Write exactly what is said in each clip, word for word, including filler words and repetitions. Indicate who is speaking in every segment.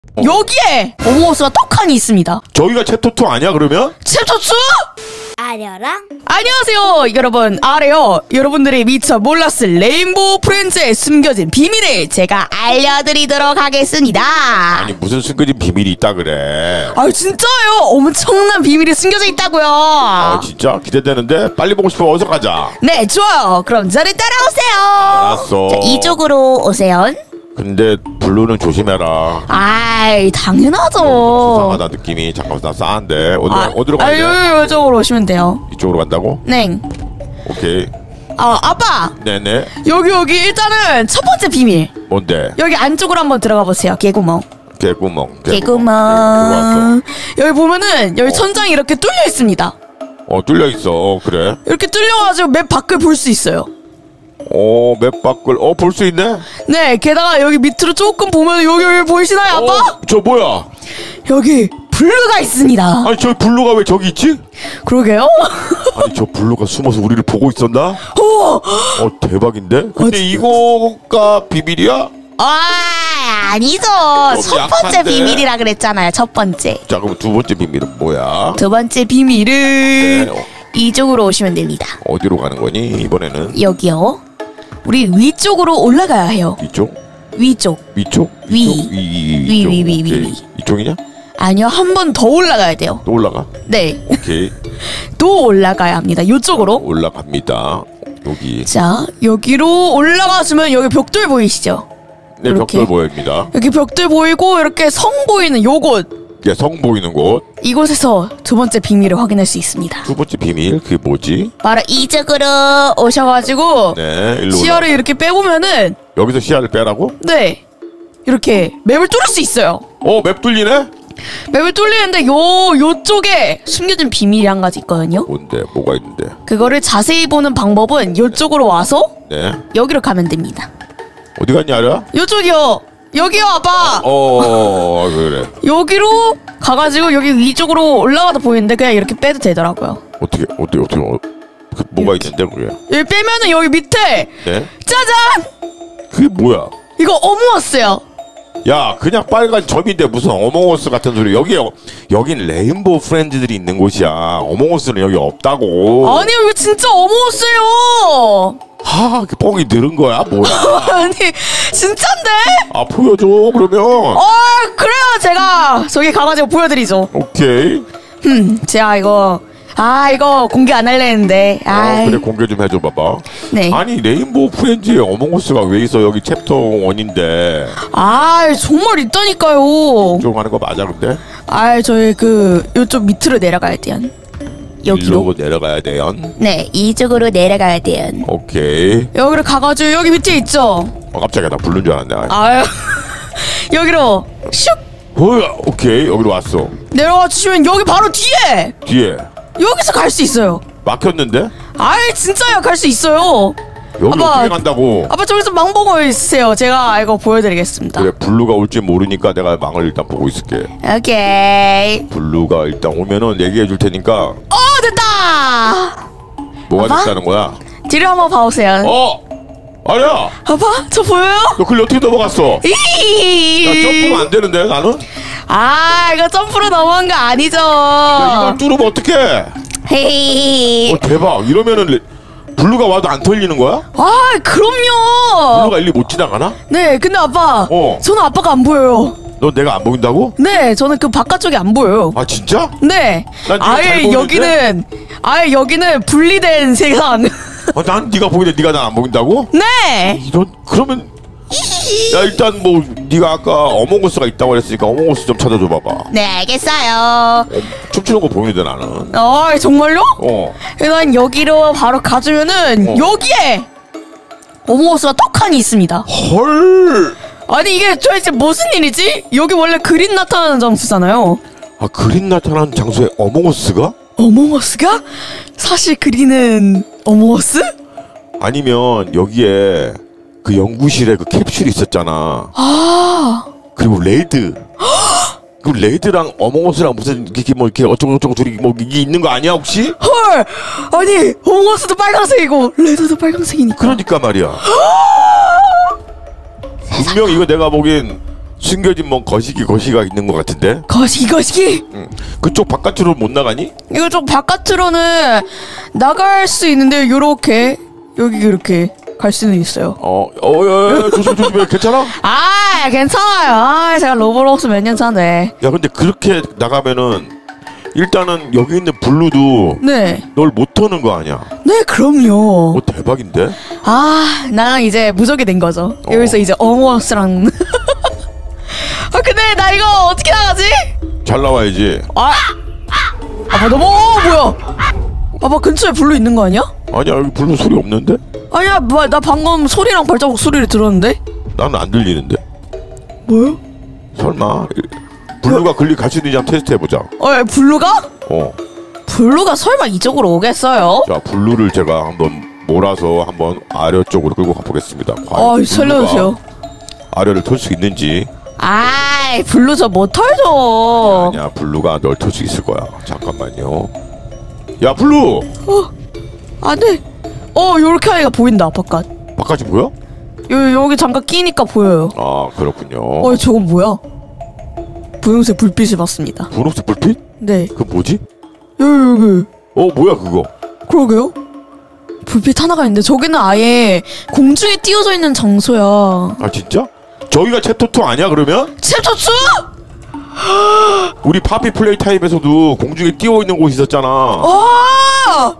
Speaker 1: 어. 여기에 어몽어스가 떡하니 있습니다.
Speaker 2: 저기가 챕터 투 아니야 그러면?
Speaker 1: 챕터 투?
Speaker 3: 아려랑
Speaker 1: 안녕하세요 여러분, 아래요. 여러분들이 미처 몰랐을 레인보우 프렌즈의 숨겨진 비밀을 제가 알려드리도록 하겠습니다.
Speaker 2: 아니 무슨 숨겨진 비밀이 있다 그래.
Speaker 1: 아 진짜요? 엄청난 비밀이 숨겨져 있다고요.
Speaker 2: 아 진짜? 기대되는데 빨리 보고 싶어. 어서 가자.
Speaker 1: 네 좋아요. 그럼 저를 따라오세요.
Speaker 2: 알았어.
Speaker 1: 자, 이쪽으로 오세요.
Speaker 2: 근데 블루는 조심해라.
Speaker 1: 아이 당연하죠.
Speaker 2: 수상하다 느낌이. 잠깐만 나 싸한데 어디로,
Speaker 1: 아,
Speaker 2: 어디로 가야 돼?
Speaker 1: 아, 이쪽으로 오시면 돼요.
Speaker 2: 이쪽으로 간다고?
Speaker 1: 네.
Speaker 2: 오케이.
Speaker 1: 아 아빠.
Speaker 2: 네네.
Speaker 1: 여기 여기 일단은 첫 번째 비밀.
Speaker 2: 뭔데?
Speaker 1: 여기 안쪽으로 한번 들어가 보세요. 개구멍.
Speaker 2: 개구멍.
Speaker 1: 개구멍. 여기 보면은 여기 천장이 이렇게 뚫려 있습니다.
Speaker 2: 어 뚫려 있어. 어, 그래.
Speaker 1: 이렇게 뚫려가지고 맵 밖을 볼 수 있어요.
Speaker 2: 어 맵 밖을 어 볼 수 있네.
Speaker 1: 네, 게다가 여기 밑으로 조금 보면 여기 여기 보이시나요, 아빠?
Speaker 2: 어, 저 뭐야?
Speaker 1: 여기 블루가 있습니다.
Speaker 2: 아니 저 블루가 왜 저기 있지?
Speaker 1: 그러게요.
Speaker 2: 아니 저 블루가 숨어서 우리를 보고 있었나?
Speaker 1: 오,
Speaker 2: 어 대박인데? 근데
Speaker 1: 어,
Speaker 2: 이거가 비밀이야?
Speaker 1: 아 아니죠. 첫 번째
Speaker 2: 약한데?
Speaker 1: 비밀이라 그랬잖아요. 첫 번째.
Speaker 2: 자 그럼 두 번째 비밀은 뭐야?
Speaker 1: 두 번째 비밀은
Speaker 2: 네, 어,
Speaker 1: 이쪽으로 오시면 됩니다.
Speaker 2: 어디로 가는 거니 이번에는?
Speaker 1: 여기요. 우리 위쪽으로 올라가야 해요.
Speaker 2: 이쪽?
Speaker 1: 위쪽.
Speaker 2: 위쪽?
Speaker 1: 위.
Speaker 2: 이쪽? 위, 위,
Speaker 1: 위,
Speaker 2: 이쪽.
Speaker 1: 위, 위, 위,
Speaker 2: 오케이.
Speaker 1: 위.
Speaker 2: 이쪽이냐?
Speaker 1: 아니요, 한 번 더 올라가야 돼요.
Speaker 2: 또 올라가?
Speaker 1: 네,
Speaker 2: 오케이.
Speaker 1: 또 올라가야 합니다. 이쪽으로.
Speaker 2: 올라갑니다. 여기.
Speaker 1: 자, 여기로 올라가시면 여기 벽돌 보이시죠?
Speaker 2: 네,
Speaker 1: 이렇게.
Speaker 2: 벽돌 보입니다.
Speaker 1: 여기 벽돌 보이고 이렇게 성 보이는 요곳.
Speaker 2: 예, 성 보이는 곳.
Speaker 1: 이곳에서 두 번째 비밀을 확인할 수 있습니다.
Speaker 2: 두 번째 비밀 그게 뭐지?
Speaker 1: 바로 이쪽으로 오셔가지고
Speaker 2: 네, 일로
Speaker 1: 시야를
Speaker 2: 올라.
Speaker 1: 이렇게 빼보면은
Speaker 2: 여기서 시야를 빼라고?
Speaker 1: 네, 이렇게 맵을 뚫을 수 있어요.
Speaker 2: 어, 맵 뚫리네?
Speaker 1: 맵을 뚫리는데 요 요쪽에 숨겨진 비밀이 한 가지 있거든요.
Speaker 2: 뭔데? 뭐가 있는데?
Speaker 1: 그거를 자세히 보는 방법은 요쪽으로 와서
Speaker 2: 네.
Speaker 1: 여기로 가면 됩니다.
Speaker 2: 어디 갔냐, 알아?
Speaker 1: 요쪽이요. 여기요, 아빠.
Speaker 2: 어, 그래.
Speaker 1: 여기로 가가지고 여기 위쪽으로 올라가도 보이는데 그냥 이렇게 빼도 되더라고요.
Speaker 2: 어떻게, 어떻게, 어떻게, 어, 그 뭐가 있는데, 그게?
Speaker 1: 여기 빼면은 여기 밑에
Speaker 2: 네?
Speaker 1: 짜잔!
Speaker 2: 그게 뭐야?
Speaker 1: 이거 어몽어스요.
Speaker 2: 야, 그냥 빨간 점인데 무슨 어몽어스 같은 소리. 여기, 여긴 레인보우 프렌즈들이 있는 곳이야. 어몽어스는 여기 없다고.
Speaker 1: 아니 이거 진짜 어몽어스요.
Speaker 2: 하, 그 뻥이 늘은 거야? 뭐야?
Speaker 1: 아니 진짠데?
Speaker 2: 아, 보여줘, 그러면.
Speaker 1: 어 그래요. 제가 저기 가가지고 보여드리죠.
Speaker 2: 오케이.
Speaker 1: 음 제가 이거 아 이거 공개 안 할래 했는데
Speaker 2: 어,
Speaker 1: 아
Speaker 2: 그래, 공개 좀 해줘 봐봐.
Speaker 1: 네.
Speaker 2: 아니, 레인보우 프렌즈에 어몽어스가 왜 있어? 여기 챕터 원인데.
Speaker 1: 아 정말 있다니까요.
Speaker 2: 좀 하는 거 맞아, 근데?
Speaker 1: 아 저희 그 요쪽 밑으로 내려가야 돼요. 여기로.
Speaker 2: 일로 내려가야 돼요.
Speaker 1: 네 이쪽으로 내려가야 돼요.
Speaker 2: 오케이.
Speaker 1: 여기로 가가지고 여기 밑에 있죠.
Speaker 2: 어, 깜짝이야, 나 부른 줄 알았네.
Speaker 1: 아유 여기로 슉
Speaker 2: 뭐야? 오케이, 여기로 왔어.
Speaker 1: 내려가 주시면 여기 바로 뒤에
Speaker 2: 뒤에
Speaker 1: 여기서 갈 수 있어요.
Speaker 2: 막혔는데?
Speaker 1: 아이 진짜요. 갈 수 있어요.
Speaker 2: 여기
Speaker 1: 아빠.
Speaker 2: 어떻게 간다고?
Speaker 1: 아빠 저기서 망 보고 있으세요. 제가 이거 보여드리겠습니다.
Speaker 2: 그래, 블루가 올지 모르니까 내가 망을 일단 보고 있을게.
Speaker 1: 오케이.
Speaker 2: 블루가 일단 오면은 얘기해 줄 테니까.
Speaker 1: 어 됐다.
Speaker 2: 뭐가
Speaker 1: 아빠?
Speaker 2: 됐다는 거야?
Speaker 1: 뒤로 한번 봐오세요.
Speaker 2: 어! 아니야!
Speaker 1: 아빠 저 보여요?
Speaker 2: 너 그걸 어떻게 넘어갔어?
Speaker 1: 이
Speaker 2: 야, 점프가 안 되는데, 나는?
Speaker 1: 아 이거 점프로 넘어간 거 아니죠.
Speaker 2: 야, 이걸 뚫으면 어떡해?
Speaker 1: 헤이.
Speaker 2: 어, 대박. 이러면은 레- 블루가 와도 안 털리는 거야?
Speaker 1: 아 그럼요.
Speaker 2: 블루가 일리 못 지나가나?
Speaker 1: 네 근데 아빠
Speaker 2: 어.
Speaker 1: 저는 아빠가 안 보여요.
Speaker 2: 너 내가 안 보인다고?
Speaker 1: 네 저는 그 바깥쪽이 안 보여요.
Speaker 2: 아, 진짜?
Speaker 1: 네
Speaker 2: 난 네가 잘
Speaker 1: 아예
Speaker 2: 보이는데?
Speaker 1: 여기는 아예 여기는 분리된 세상.
Speaker 2: 어, 난 네가 보이는데 네가 난 안 보인다고?
Speaker 1: 네.
Speaker 2: 이런 그러면 야 일단 뭐 네가 아까 어몽어스가 있다고 그랬으니까 어몽어스 좀 찾아줘 봐봐.
Speaker 1: 네 알겠어요.
Speaker 2: 어, 춤추는 거 보이는데 나는.
Speaker 1: 어 정말요?
Speaker 2: 어.
Speaker 1: 일단 여기로 바로 가주면은
Speaker 2: 어.
Speaker 1: 여기에 어몽어스가 떡하니 있습니다.
Speaker 2: 헐.
Speaker 1: 아니 이게 도대체 무슨 일이지? 여기 원래 그린 나타나는 장소잖아요.
Speaker 2: 아 그린 나타나는 장소에 어몽어스가?
Speaker 1: 어몽어스가? 사실 그리는 어몽어스?
Speaker 2: 아니면 여기에 그 연구실에 그 캡슐이 있었잖아.
Speaker 1: 아
Speaker 2: 그리고 레이드. 그 레이드랑 어몽어스랑 무슨 이렇게 뭐 이렇게 어쩌고 저쩌고 둘이 뭐 이게 있는 거 아니야 혹시?
Speaker 1: 헐! 아니 어몽어스도 빨간색이고 레드도 빨간색이니까.
Speaker 2: 그러니까 말이야. 분명 이거 내가 보기엔 숨겨진 뭐 거시기 거시가 있는 것 같은데.
Speaker 1: 거시기 거시기.
Speaker 2: 응. 그쪽 바깥으로 못 나가니?
Speaker 1: 이거 좀 바깥으로는 나갈 수 있는데 요렇게 여기 이렇게 갈 수는 있어요.
Speaker 2: 어, 어, 야, 야, 조심 조심해. 괜찮아?
Speaker 1: 아 괜찮아요. 아 제가 로블록스 몇 년 차인데.
Speaker 2: 야, 근데 그렇게 나가면은 일단은 여기 있는 블루도
Speaker 1: 네.
Speaker 2: 널 못 터는 거 아니야?
Speaker 1: 네 그럼요.
Speaker 2: 어, 대박인데?
Speaker 1: 아 나는 이제 무적이 된 거죠.
Speaker 2: 어.
Speaker 1: 여기서 이제 어머스랑. 아 근데 나 이거 어떻게 나가지?
Speaker 2: 잘 나와야지.
Speaker 1: 아, 아빠 너무 어, 뭐야? 아빠 근처에 블루 있는 거 아니야?
Speaker 2: 아니야, 여기 블루 소리 없는데?
Speaker 1: 아니야, 뭐, 나 방금 소리랑 발자국 소리를 들었는데?
Speaker 2: 나는 안 들리는데.
Speaker 1: 뭐요?
Speaker 2: 설마 블루가 글리 갈 수 있는지 한번 테스트 해보자.
Speaker 1: 어, 블루가?
Speaker 2: 어.
Speaker 1: 블루가 설마 이쪽으로 오겠어요?
Speaker 2: 자, 블루를 제가 한번 몰아서 한번 아래 쪽으로 끌고 가보겠습니다. 과연
Speaker 1: 아, 살려주세요.
Speaker 2: 아래를 털 수 있는지.
Speaker 1: 아이, 블루 저 못 털죠.
Speaker 2: 아니야, 블루가 널 털 수 있을 거야. 잠깐만요. 야, 블루!
Speaker 1: 어, 안 돼. 어, 요렇게 하니까 보인다, 바깥.
Speaker 2: 바깥이 보여?
Speaker 1: 요, 여기 잠깐 끼니까 보여요.
Speaker 2: 아, 그렇군요.
Speaker 1: 어, 저건 뭐야? 분홍색 불빛이 봤습니다.
Speaker 2: 분홍색 불빛?
Speaker 1: 네.
Speaker 2: 그 뭐지?
Speaker 1: 여기, 여기.
Speaker 2: 어, 뭐야 그거?
Speaker 1: 그러게요. 불빛 하나가 있는데 저기는 아예 공중에 띄워져 있는 장소야.
Speaker 2: 아, 진짜? 저기가 챕터 투 아니야 그러면?
Speaker 1: 챕터 투?
Speaker 2: 우리 파피 플레이 타입에서도 공중에 띄워 있는 곳이 있었잖아.
Speaker 1: 아!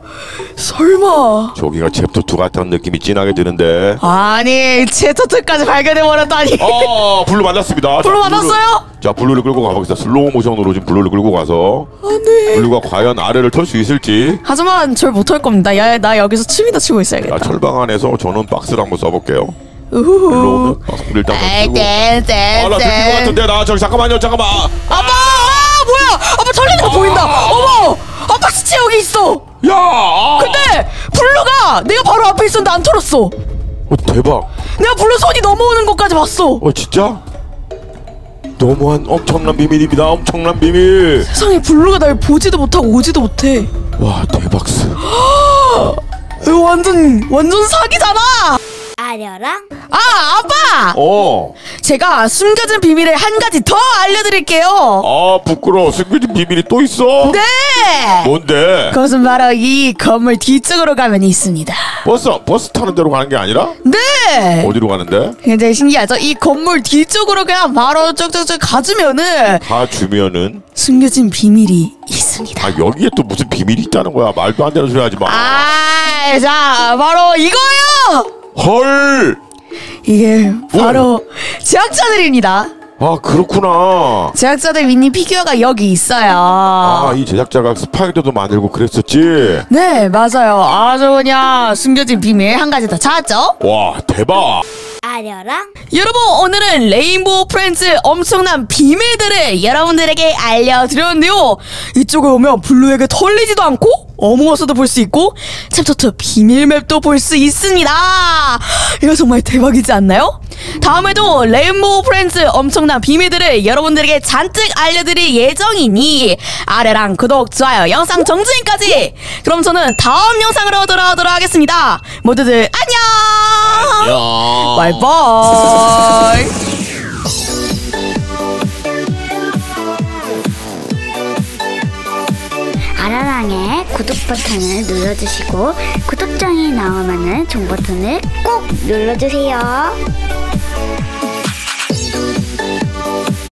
Speaker 1: 설마.
Speaker 2: 저기가 챕터 투 같은 느낌이 진하게 드는데.
Speaker 1: 아니, 챕터 투까지 발견해버렸다니.
Speaker 2: 어, 블루 만났습니다.
Speaker 1: 블루
Speaker 2: 자,
Speaker 1: 만났어요?
Speaker 2: 자, 블루를 끌고 가보겠습니다. 슬로우 모션으로 지금 블루를 끌고 가서
Speaker 1: 아니.
Speaker 2: 블루가 과연 아래를 털 수 있을지.
Speaker 1: 하지만 절 못할 겁니다. 야, 나 여기서 춤이나 추고 있어야겠다.
Speaker 2: 자, 철방 안에서 저는 박스를 한번 써볼게요.
Speaker 1: 우후후.
Speaker 2: 블루 박스를 일단 한번 쓰고. 아, 나 들킨 것 같은데. 나 저기 잠깐만요. 잠깐만.
Speaker 1: 아빠! 아, 뭐야! 아빠 털리는 거 보인다! 어머! 아빠 시체 여기 있어!
Speaker 2: 야! 아!
Speaker 1: 근데 블루가 내가 바로 앞에 있었는데 안 털었어!
Speaker 2: 어, 대박.
Speaker 1: 내가 블루 손이 넘어오는 것까지 봤어!
Speaker 2: 어, 진짜? 너무한 엄청난 비밀입니다. 엄청난 비밀.
Speaker 1: 세상에 블루가 날 보지도 못하고 오지도 못해.
Speaker 2: 와, 대박스.
Speaker 1: 이거 완전 완전 사기잖아.
Speaker 3: 아려랑
Speaker 1: 아 아빠.
Speaker 2: 어.
Speaker 1: 제가 숨겨진 비밀을 한 가지 더 알려드릴게요.
Speaker 2: 아, 부끄러워. 숨겨진 비밀이 또 있어?
Speaker 1: 네.
Speaker 2: 뭔데?
Speaker 1: 그것은 바로 이 건물 뒤쪽으로 가면 있습니다.
Speaker 2: 버스 버스 타는 데로 가는 게 아니라?
Speaker 1: 네.
Speaker 2: 어디로 가는데?
Speaker 1: 굉장히 신기하죠? 이 건물 뒤쪽으로 그냥 바로 쭉쭉쭉 가주면은
Speaker 2: 가 주면은
Speaker 1: 숨겨진 비밀이 있습니다.
Speaker 2: 아, 여기에 또 무슨 비밀이 있다는 거야? 말도 안 되는 소리 하지 마.
Speaker 1: 아, 자 바로 이거요.
Speaker 2: 헐.
Speaker 1: 이게 바로 제작자들입니다.
Speaker 2: 아, 그렇구나.
Speaker 1: 제작자들 미니 피규어가 여기 있어요.
Speaker 2: 아, 이 제작자가 스파이더도 만들고 그랬었지?
Speaker 1: 네, 맞아요. 아주 그냥 숨겨진 비밀 한 가지 더 찾았죠?
Speaker 2: 와, 대박.
Speaker 3: 아려랑
Speaker 1: 여러분, 오늘은 레인보우 프렌즈 엄청난 비밀들을 여러분들에게 알려드렸는데요. 이쪽에 오면 블루에게 털리지도 않고 어몽어스도 볼 수 있고 챕터 투 비밀 맵도 볼 수 있습니다. 이거 정말 대박이지 않나요? 다음에도 레인보우 프렌즈 엄청난 비밀들을 여러분들에게 잔뜩 알려드릴 예정이니 아래랑 구독, 좋아요, 영상 정주행까지. 그럼 저는 다음 영상으로 돌아오도록 하겠습니다. 모두들 안녕.
Speaker 2: 안녕.
Speaker 1: 바이바이.
Speaker 3: 아려랑의 구독 버튼을 눌러주시고 구독장이 나오면은 종 버튼을 꼭 눌러주세요.